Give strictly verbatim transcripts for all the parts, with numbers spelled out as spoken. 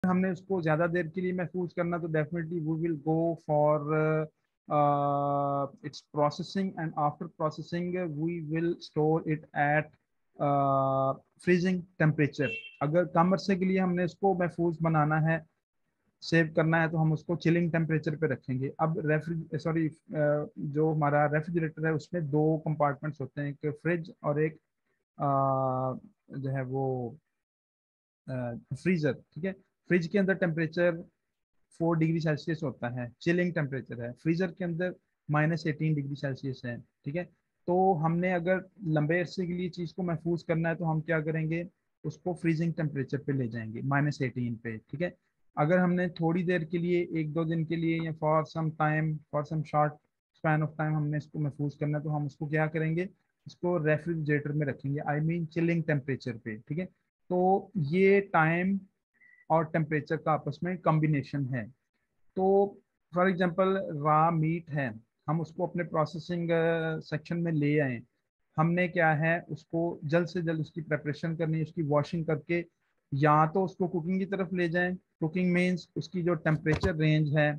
हमने उसको ज़्यादा देर के लिए महफूज करना तो definitely we will go for its processing, and after processing we will store it at freezing temperature. अगर कम अरसे के लिए हमने इसको महफूज बनाना है, सेव करना है, तो हम उसको चिलिंग टेम्परेचर पे रखेंगे। अब रेफ्रि सॉरी जो हमारा रेफ्रिजरेटर है उसमें दो कंपार्टमेंट्स होते हैं, एक फ्रिज और एक uh, जो है वो फ्रीजर। ठीक है, फ्रिज के अंदर टेम्परेचर फोर डिग्री सेल्सियस होता है, चिलिंग टेम्परेचर है। फ्रीजर के अंदर माइनस एटीन डिग्री सेल्सियस है। ठीक है, तो हमने अगर लंबे अरसे के लिए चीज़ को महफूज करना है तो हम क्या करेंगे, उसको फ्रीजिंग टेम्परेचर पे ले जाएंगे, माइनस एटीन पे। ठीक है, अगर हमने थोड़ी देर के लिए, एक दो दिन के लिए, या for some time, for some short span of time हमने इसको महफूज करना है, तो हम उसको क्या करेंगे, इसको रेफ्रिजरेटर में रखेंगे, आई मीन चिलिंग टेम्परेचर पे। ठीक है, तो ये टाइम और टेम्परेचर का आपस में कॉम्बिनेशन है। तो फॉर एग्जांपल रॉ मीट है, हम उसको अपने प्रोसेसिंग सेक्शन में ले आए, हमने क्या है उसको जल्द से जल्द उसकी प्रेपरेशन करनी है, उसकी वॉशिंग करके या तो उसको कुकिंग की तरफ ले जाएं। कुकिंग मीन्स उसकी जो टेम्परेचर रेंज है,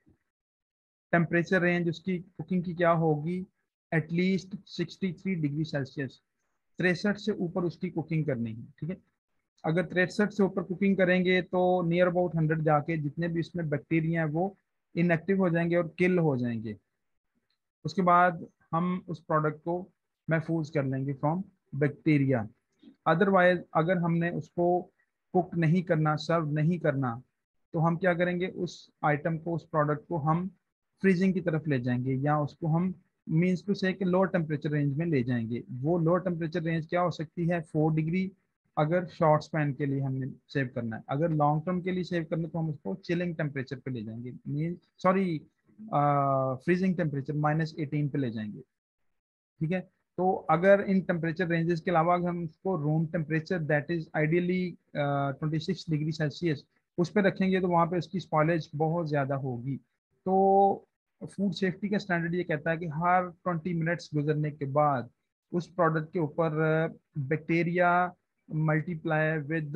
टेम्परेचर रेंज उसकी कुकिंग की क्या होगी, at least sixty three degree Celsius, तिरसठ से ऊपर उसकी कुकिंग करनी है। ठीक है, अगर तिरसठ से ऊपर कुकिंग करेंगे तो नियर अबाउट हंड्रेड जाके जितने भी इसमें बैक्टीरिया हैं वो इनएक्टिव हो जाएंगे और किल हो जाएंगे। उसके बाद हम उस प्रोडक्ट को महफूज कर लेंगे फ्रॉम बैक्टीरिया। अदरवाइज अगर हमने उसको कुक नहीं करना, सर्व नहीं करना, तो हम क्या करेंगे, उस आइटम को, उस प्रोडक्ट को हम फ्रीजिंग की तरफ ले जाएंगे, या उसको हम मीन्स टू से लोअर टेम्परेचर रेंज में ले जाएंगे। वो लोअर टेम्परेचर रेंज क्या हो सकती है, फोर डिग्री, अगर शॉर्ट स्पैन के लिए हमने सेव करना है। अगर लॉन्ग टर्म के लिए सेव करना है तो हम उसको चिलिंग टेम्परेचर पे ले जाएंगे, mean sorry freezing temperature minus eighteen पे ले जाएंगे। ठीक है, तो अगर इन टेम्परेचर रेंजेस के अलावा अगर हम उसको room temperature that is ideally twenty six degree Celsius उस पर रखेंगे तो वहाँ पे उसकी स्पॉयलेज बहुत ज़्यादा होगी। तो फूड सेफ्टी का स्टैंडर्ड ये कहता है कि हर ट्वेंटी मिनट्स गुजरने के बाद उस प्रोडक्ट के ऊपर बैक्टीरिया मल्टीप्लाई विद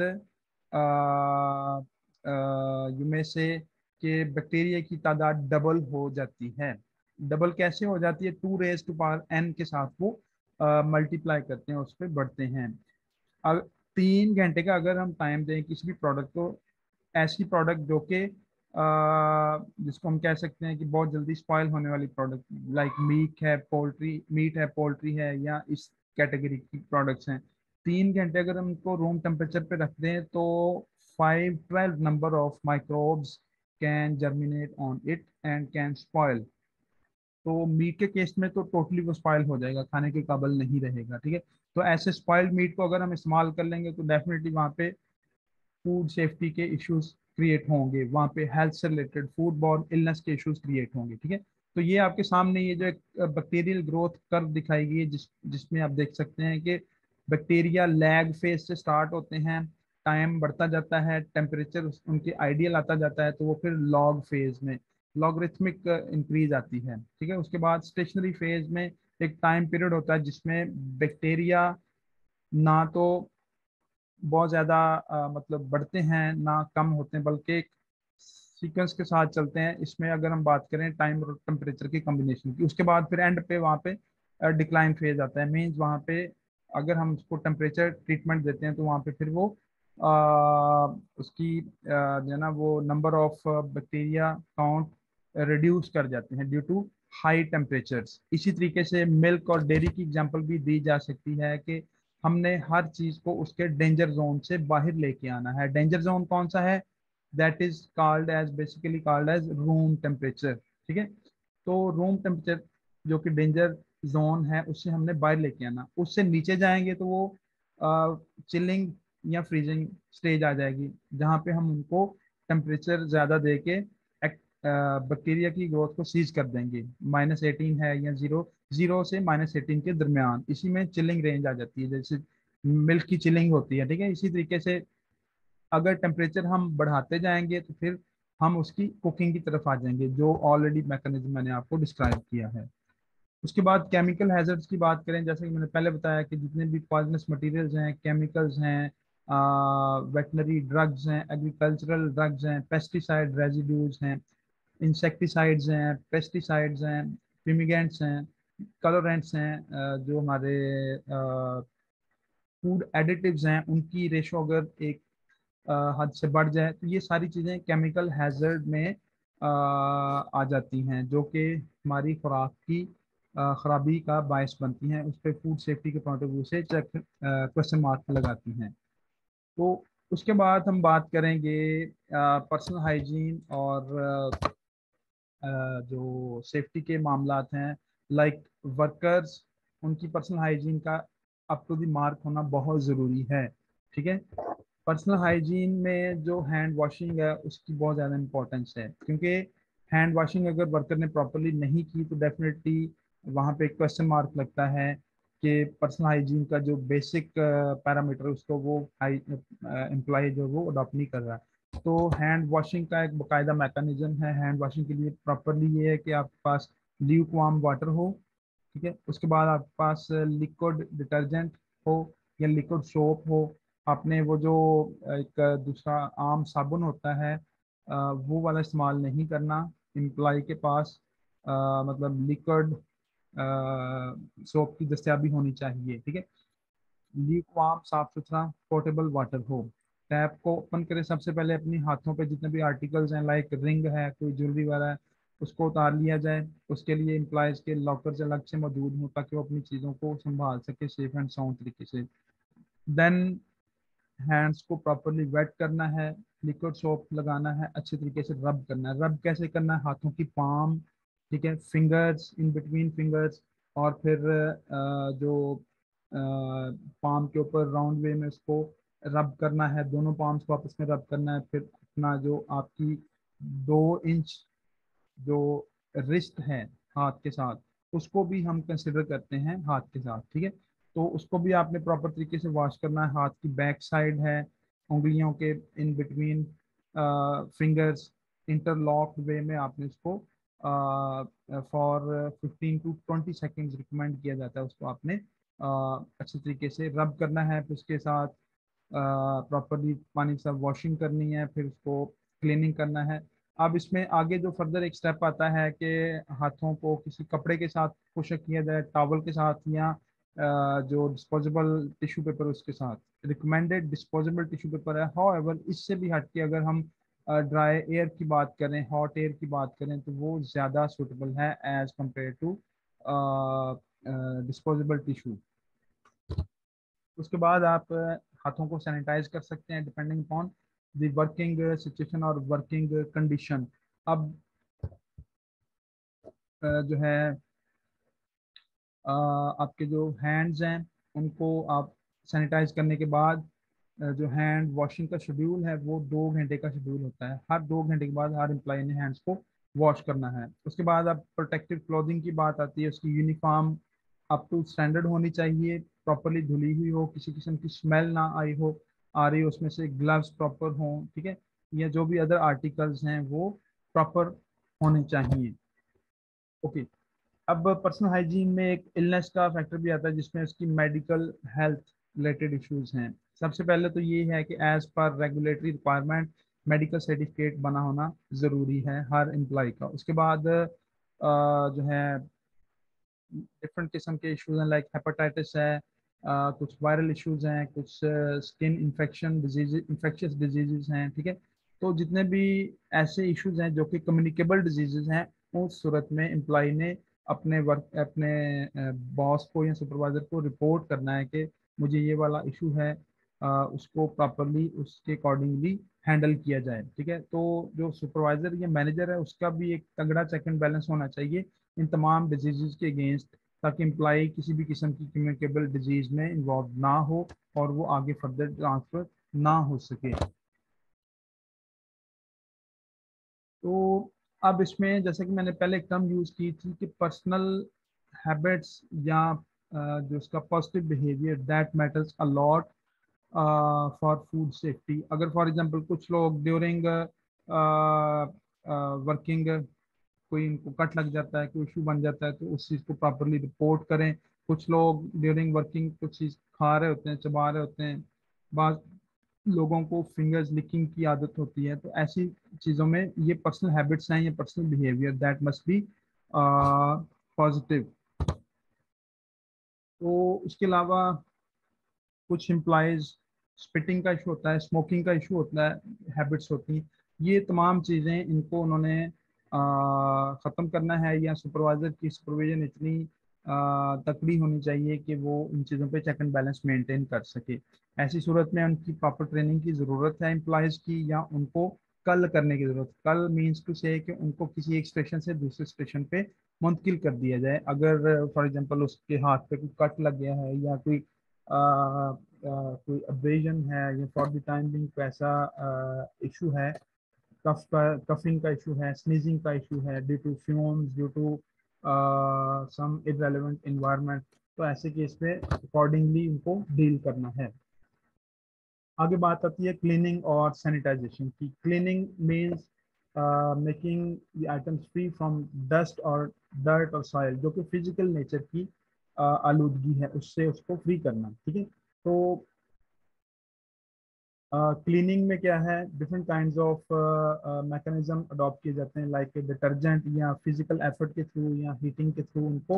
यू में से कि बैक्टीरिया की तादाद डबल हो जाती है। डबल कैसे हो जाती है, two raise to power N के साथ वो मल्टीप्लाई करते हैं, उस पर बढ़ते हैं। अब तीन घंटे का अगर हम टाइम दें किसी भी प्रोडक्ट को, ऐसी प्रोडक्ट जो कि जिसको हम कह सकते हैं कि बहुत जल्दी स्पॉइल होने वाली प्रोडक्ट, लाइक मीट है, पोल्ट्री मीट है, पोल्ट्री है, या इस कैटेगरी की प्रोडक्ट्स हैं, तीन घंटे अगर हम उनको रूम टेम्परेचर पे रख दें तो five twelve number of microbes can germinate on it and can spoil. तो मीट के केस में तो टोटली वो स्पॉइल हो जाएगा, खाने के काबिल नहीं रहेगा। ठीक है, तो ऐसे स्पॉइल्ड मीट को अगर हम इस्तेमाल कर लेंगे तो डेफिनेटली वहाँ पे फूड सेफ्टी के इश्यूज क्रिएट होंगे, वहाँ पे हेल्थ से रिलेटेड फूड बॉर्न इलनेस के इश्यूज क्रिएट होंगे। ठीक है, तो ये आपके सामने ये जो एक बैक्टीरियल ग्रोथ कर्व दिखाई गई है, जिस जिसमें आप देख सकते हैं कि बैक्टीरिया लैग फेज से स्टार्ट होते हैं, टाइम बढ़ता जाता है, टेम्परेचर उनके आइडियल आता जाता है, तो वो फिर लॉग फेज में लॉगरिथमिक इंक्रीज आती है। ठीक है, उसके बाद स्टेशनरी फेज में एक टाइम पीरियड होता है जिसमें बैक्टीरिया ना तो बहुत ज़्यादा अ, मतलब बढ़ते हैं ना कम होते हैं, बल्कि एक सीक्वेंस के साथ चलते हैं। इसमें अगर हम बात करें टाइम और टेम्परेचर की कॉम्बिनेशन की, उसके बाद फिर एंड पे वहाँ पे डिक्लाइन फेज आता है। मीन्स वहाँ पे अगर हम उसको टेम्परेचर ट्रीटमेंट देते हैं तो वहाँ पे फिर वो अ, उसकी अ, जो है ना वो number of bacteria count reduce कर जाते हैं ड्यू टू हाई टेम्परेचर्स। इसी तरीके से मिल्क और डेयरी की एग्जांपल भी दी जा सकती है कि हमने हर चीज को उसके डेंजर जोन से बाहर लेके आना है। डेंजर जोन कौन सा है, that is called as basically called as room temperature. ठीक है, तो रूम टेम्परेचर जो कि डेंजर जोन है उससे हमने बाहर लेके आना, उससे नीचे जाएंगे तो वो चिलिंग या फ्रीजिंग स्टेज आ जाएगी, जहाँ पे हम उनको टेम्परेचर ज्यादा दे के बैक्टीरिया की ग्रोथ को सीज कर देंगे। माइनस एटीन है या जीरो, जीरो से माइनस एटीन के दरमियान, इसी में चिलिंग रेंज आ जाती है, जैसे मिल्क की चिलिंग होती है। ठीक है, इसी तरीके से अगर टेम्परेचर हम बढ़ाते जाएंगे तो फिर हम उसकी कुकिंग की तरफ आ जाएंगे, जो ऑलरेडी मैकेनिज्म मैंने आपको डिस्क्राइब किया है। उसके बाद केमिकल हैजर्ड्स की बात करें, जैसे कि मैंने पहले बताया कि जितने भी पॉइजनस मटेरियल्स हैं, केमिकल्स हैं, वेटनरी ड्रग्स हैं, एग्रीकल्चरल ड्रग्स हैं, पेस्टिसाइड रेजिड्यूज हैं, इंसेक्टिसाइड्स हैं, पेस्टिसाइड्स हैं, फिमिगेंट्स हैं, कलरेंट्स हैं, अ, जो हमारे फूड एडिटिव्स हैं, उनकी रेशो अगर एक अ, हद से बढ़ जाए तो ये सारी चीज़ें केमिकल हैजर्ड में अ, आ जाती हैं, जो कि हमारी खुराक की अ, खराबी का बायस बनती हैं। उस पर फूड सेफ्टी के पॉइंट ऑफ व्यू से चेक क्वेश्चन मार्क लगाती हैं। तो उसके बाद हम बात करेंगे पर्सनल हाइजीन और अ, अ, जो सेफ्टी के मामलात हैं, लाइक वर्कर्स, उनकी पर्सनल हाइजीन का अप टू द मार्क होना बहुत ज़रूरी है। ठीक है। पर्सनल हाइजीन में जो हैंड वॉशिंग है उसकी बहुत ज़्यादा इंपॉर्टेंस है, क्योंकि हैंड वॉशिंग अगर वर्कर ने प्रॉपरली नहीं की तो डेफिनेटली वहाँ पे एक क्वेश्चन मार्क लगता है कि पर्सनल हाइजीन का जो बेसिक पैरामीटर उसको वो हाई एम्प्लॉय जो वो अडॉप्ट नहीं कर रहा है। तो हैंड वॉशिंग का एक बाकायदा मैकेनिज्म है। हैंड वॉशिंग के लिए प्रॉपरली ये है कि आपके पास ल्यूक वार्म वाटर हो, ठीक है। उसके बाद आपके पास लिक्विड डिटर्जेंट हो या लिक्विड सोप हो। आपने वो जो एक दूसरा आम साबुन होता है अ, वो वाला इस्तेमाल नहीं करना। एम्प्लॉय के पास अ, मतलब लिक्विड सोप की दस्तियाबी होनी चाहिए, ठीक है। लीक वार्म साफ सुथरा पोर्टेबल वाटर हो। टैप को ओपन करें, सबसे पहले अपनी हाथों पे जितने भी आर्टिकल्स हैं, लाइक रिंग है, कोई ज्वेलरी वाला है, उसको उतार लिया जाए। उसके लिए एम्प्लॉयज़ के लॉकर से अलग से मौजूद हो ताकि वो अपनी चीज़ों को संभाल सके सेफ एंड साउंड तरीके से। देन हैंड्स को प्रॉपरली वेट करना है, लिक्विड सोप लगाना है, अच्छे तरीके से रब करना है। रब कैसे करना है? हाथों की पाम, ठीक है, फिंगर्स, इन बिटवीन फिंगर्स, और फिर अ, जो पाम के ऊपर राउंड वे में उसको रब करना है। दोनों पाम्स को आपस में रब करना है। फिर अपना जो आपकी दो इंच जो रिस्ट है हाथ के साथ, उसको भी हम कंसिडर करते हैं हाथ के साथ, ठीक है। तो उसको भी आपने प्रॉपर तरीके से वॉश करना है। हाथ की बैक साइड है, उंगलियों के in between fingers, interlock way में आपने उसको for fifteen to twenty seconds recommend किया जाता है, उसको आपने uh, अच्छे तरीके से रब करना है। फिर उसके साथ प्रॉपरली पानी के साथ वॉशिंग करनी है, फिर उसको क्लीनिंग करना है। अब इसमें आगे जो फर्दर एक स्टेप आता है कि हाथों को किसी कपड़े के साथ खुशक किया जाए, टॉवल के साथ, या अ, जो डिस्पोजेबल टिश्यू पेपर उसके साथ। रिकमेंडेड डिस्पोजेबल टिश्यू पेपर है। हाउएवर इससे भी हटके अगर हम ड्राई एयर की बात करें, हॉट एयर की बात करें, तो वो ज़्यादा सूटेबल है as compare to disposable tissue. उसके बाद आप अ, हाथों को सैनिटाइज कर सकते हैं depending upon the working situation और वर्किंग कंडीशन। अब अ, जो है अ, आपके जो हैंड्स हैं उनको आप सैनिटाइज करने के बाद अ, जो हैंड वॉशिंग का शेड्यूल है वो दो घंटे का शेड्यूल होता है। हर दो घंटे के बाद हर एम्प्लॉय ने हैंड्स को वॉश करना है। उसके बाद अब प्रोटेक्टिव क्लोथिंग की बात आती है। उसकी यूनिफॉर्म अप टू स्टैंडर्ड होनी चाहिए, प्रॉपरली धुली हुई हो, किसी किस्म की स्मेल ना आई हो आ रही हो उसमें से, ग्लव्स प्रॉपर हों, ठीक है, या जो भी अदर आर्टिकल्स हैं वो प्रॉपर होने चाहिए। ओके। अब पर्सनल हाइजीन में एक इलनेस का फैक्टर भी आता है जिसमें उसकी मेडिकल हेल्थ रिलेटेड इश्यूज हैं। सबसे पहले तो ये है कि as per regulatory requirement medical certificate बना होना ज़रूरी है हर एम्प्लॉय का। उसके बाद अ, जो है डिफरेंट किस्म के इश्यूज हैं, लाइक हेपेटाइटिस है, अ, कुछ वायरल इश्यूज हैं, कुछ skin infection disease infectious diseases हैं, ठीक है। तो जितने भी ऐसे इश्यूज हैं जो कि कम्युनिकेबल डिजीजेज हैं, उस सूरत में एम्प्लॉय ने अपने वर्क अपने बॉस को या सुपरवाइजर को रिपोर्ट करना है कि मुझे ये वाला इशू है, अ, उसको प्रॉपरली उसके अकॉर्डिंगली हैंडल किया जाए, ठीक है। तो जो सुपरवाइजर या मैनेजर है उसका भी एक तगड़ा चेक एंड बैलेंस होना चाहिए इन तमाम डिजीज़ के अगेंस्ट, ताकि एम्प्लॉय किसी भी किस्म की कम्युनिकेबल डिजीज में इन्वॉल्व ना हो और वो आगे फर्दर ट्रांसफर ना हो सके। तो अब इसमें जैसे कि मैंने पहले एक टर्म यूज़ की थी कि पर्सनल हैबिट्स या अ, जो उसका positive behaviour that matters a lot for food safety. अगर फॉर एग्जांपल कुछ लोग ड्यूरिंग वर्किंग कोई इनको कट लग जाता है, कोई इशू बन जाता है, तो उस चीज़ को प्रॉपरली रिपोर्ट करें। कुछ लोग ड्यूरिंग वर्किंग कुछ चीज़ खा रहे होते हैं, चबा रहे होते हैं, बाज लोगों को फिंगर्स लिकिंग की आदत होती है, तो ऐसी चीज़ों में ये पर्सनल हैबिट्स हैं, ये personal behaviour that must be positive. तो इसके अलावा कुछ एम्प्लॉयज स्पिटिंग का इशू होता है, स्मोकिंग का इशू होता है, हैबिट्स होती हैं। ये तमाम चीज़ें इनको उन्होंने ख़त्म करना है, या सुपरवाइज़र की सुपरविजन इतनी आ, तकड़ी होनी चाहिए कि वो इन चीज़ों पे चेक एंड बैलेंस मेंटेन कर सके। ऐसी सूरत में उनकी प्रॉपर ट्रेनिंग की ज़रूरत है एम्प्लॉयज़ की, या उनको कल करने की ज़रूरत। कल मीन्स टू से कि उनको किसी एक स्टेशन से दूसरे स्टेशन पे मुंतकिल कर दिया जाए। अगर फॉर एग्जांपल उसके हाथ पे कोई कट लग गया है, या कोई आ, आ, कोई अब्रेजन है, या फॉर द टाइम बिंग कोई ऐसा इशू है, कफ का कफिंग का इशू है, स्नीजिंग का इशू है due to fumes, due to some irrelevant environment, तो ऐसे केस पे अकॉर्डिंगली उनको डील करना है। आगे बात आती है क्लीनिंग और सैनिटाइजेशन की। Cleaning means making the items free from dust और डर्ट और सॉइल, जो कि फिजिकल नेचर की uh, आलूदगी है, उससे उसको फ्री करना। ठीक है, तो क्लीनिंग uh, में क्या है, different kinds of mechanism adopt किए जाते हैं, लाइक डिटर्जेंट या फिजिकल एफर्ट के थ्रू या हीटिंग के थ्रू उनको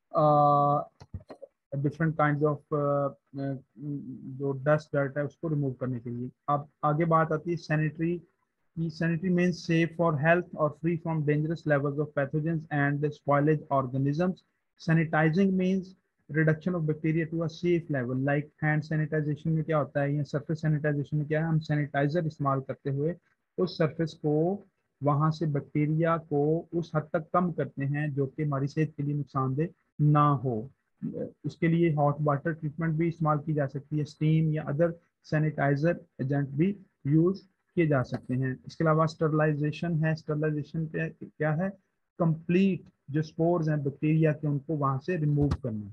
डिफरेंट काइंड्स ऑफ जो डस्ट डर्ट है उसको रिमूव करने के लिए। अब आगे बात आती है सैनिटरी की। Sanitary means safe for health और free from dangerous levels of pathogens and spoilage organisms. Sanitising means reduction of bacteria to a safe level, like hand sanitisation में क्या होता है, या सरफेस सैनिटाइजेशन में क्या है, हम सैनिटाइजर इस्तेमाल करते हुए उस सरफेस को, वहां से बैक्टीरिया को उस हद तक कम करते हैं जो कि हमारी सेहत के लिए नुकसानदेह ना हो। उसके लिए हॉट वाटर ट्रीटमेंट भी इस्तेमाल की जा सकती है, स्टीम या अदर सैनिटाइजर एजेंट भी यूज किए जा सकते हैं। इसके अलावा स्टरलाइजेशन है। स्टरलाइजेशन क्या है, कंप्लीट जो स्पोर्स हैं बैक्टीरिया के, उनको वहां से रिमूव करना।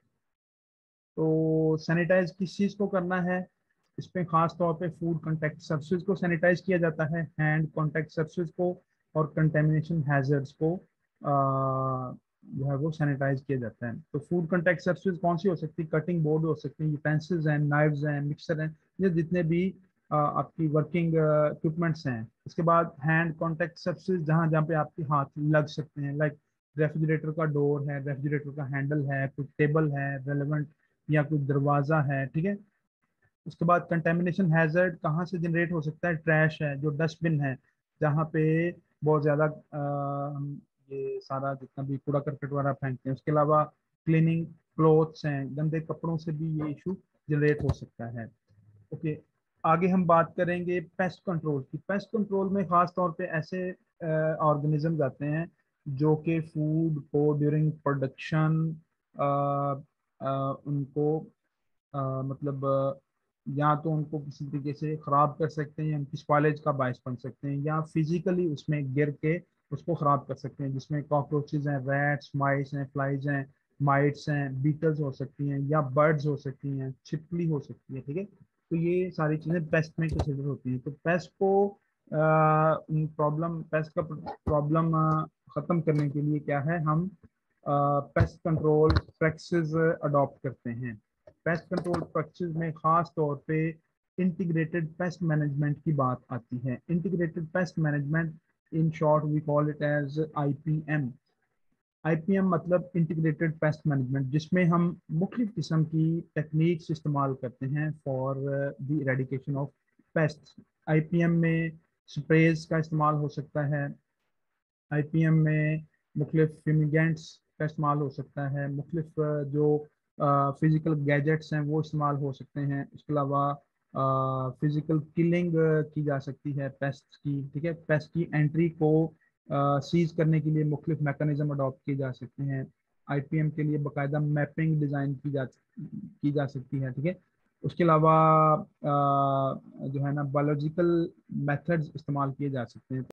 तो सैनिटाइज किस चीज़ को करना है, इसमें खास तौर पे फूड कांटेक्ट सर्फेस को सैनिटाइज किया जाता है, हैंड कांटेक्ट सर्फेस को, और कंटेमिनेशन हैजर्ड्स को आ, जो है वो सैनिटाइज किया जाता है। तो फूड कांटेक्ट सर्फेस कौन सी हो सकती है, कटिंग बोर्ड हो सकती है, यूटेंसिल्स हैं, नाइव्स हैं, मिक्सर हैं, ये जितने भी आ, आपकी वर्किंग इक्विपमेंट्स हैं। इसके बाद हैंड कांटेक्ट सर्फेस, जहाँ जहाँ पे आपके हाथ लग सकते हैं, लाइक रेफ्रिजरेटर का डोर है, रेफ्रिजरेटर का हैंडल है, कोई टेबल है रेलेवेंट, या कोई दरवाजा है। ठीक है, उसके बाद कंटेमिनेशन हैजर्ड कहाँ से जनरेट हो सकता है, ट्रैश है, जो डस्टबिन है, जहाँ पे बहुत ज़्यादा हम ये सारा जितना भी कूड़ा करकट वगैरह फेंकते हैं। उसके अलावा क्लीनिंग क्लोथ्स हैं, गंदे कपड़ों से भी ये इशू जनरेट हो सकता है। ओके, आगे हम बात करेंगे पेस्ट कंट्रोल की। पेस्ट कंट्रोल में खास तौर पे ऐसे ऑर्गेनिजम्स आते हैं जो कि फूड को ड्यूरिंग प्रोडक्शन उनको अ, मतलब अ, या तो उनको किसी तरीके से ख़राब कर सकते हैं, या उनकी स्पॉइलेज का बायस बन सकते हैं, या फिजिकली उसमें गिर के उसको ख़राब कर सकते हैं, जिसमें कॉकरोचेज हैं, रैट्स, माइस हैं, फ्लाइज हैं, माइट्स हैं, बीटल्स हो सकती हैं, या बर्ड्स हो सकती हैं, छिपकली हो सकती है। ठीक है, तो ये सारी चीज़ें पेस्ट में कंसिडर होती हैं। तो पेस्ट को प्रॉब्लम पेस्ट का प्रॉब्लम ख़त्म करने के लिए क्या है, हम पेस्ट कंट्रोल प्रैक्टिसेस अडॉप्ट करते हैं। पेस्ट कंट्रोल प्रैक्टिस में खास तौर पे इंटीग्रेटेड पेस्ट मैनेजमेंट की बात आती है। Integrated pest management, in short we call it as I P M. I P M मतलब इंटीग्रेटेड पेस्ट मैनेजमेंट, जिसमें हम मुख्तलिफ किस्म की टेक्निक्स इस्तेमाल करते हैं for the eradication of pest. I P M में स्प्रेज का इस्तेमाल हो सकता है, आई पी एम में मुख्तलिफ फिमिगेंट्स का इस्तेमाल हो सकता है, मुख्तलिफ जो फिज़िकल गैजेट्स हैं वो इस्तेमाल हो सकते हैं। इसके अलावा फिज़िकल किलिंग की जा सकती है पेस्ट की। ठीक है, पेस्ट की एंट्री को सीज करने के लिए मुख्तलिफ मैकेनिज्म अडॉप्ट किए जा सकते हैं। आई पी एम के लिए बाकायदा मैपिंग डिज़ाइन की जा की जा सकती है। ठीक है, उसके अलावा अ, जो है ना बायोलॉजिकल मेथड्स इस्तेमाल किए जा सकते हैं।